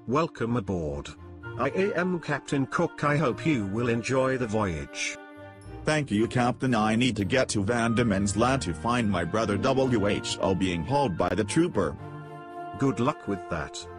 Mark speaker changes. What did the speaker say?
Speaker 1: Welcome aboard. I am Captain Cook. I hope you will enjoy the voyage.
Speaker 2: Thank you, Captain. I need to get to Van Diemen's Land to find my brother WHO being hauled by the trooper.
Speaker 1: Good luck with that.